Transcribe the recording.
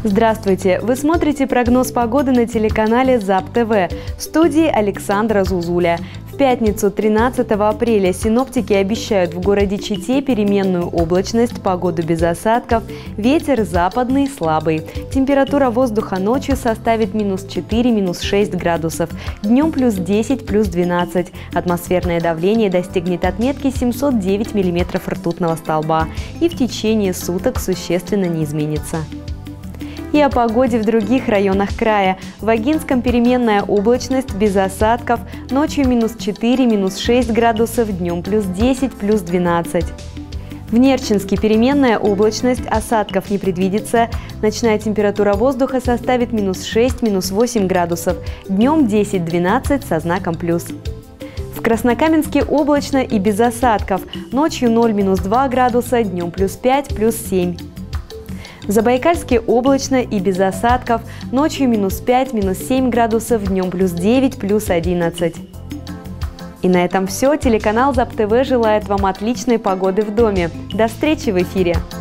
Здравствуйте! Вы смотрите прогноз погоды на телеканале ЗАП ТВ. В студии Александра Зузуля. В пятницу 13 апреля синоптики обещают в городе Чите переменную облачность, погоду без осадков, ветер западный слабый. Температура воздуха ночью составит -4, -6 градусов, днем +10, +12. Атмосферное давление достигнет отметки 709 мм ртутного столба и в течение суток существенно не изменится. И о погоде в других районах края. В Огинском переменная облачность без осадков, ночью -4, -6 градусов, днем +10, +12. В Нерчинске переменная облачность, осадков не предвидится. Ночная температура воздуха составит -6, -8 градусов, днем 10-12 со знаком плюс. В Краснокаменске облачно и без осадков, ночью 0, -2 градуса, днем +5, +7. В Забайкальске облачно и без осадков, ночью -5, -7 градусов, днем +9, +11. И на этом все. Телеканал ЗАП ТВ желает вам отличной погоды в доме. До встречи в эфире!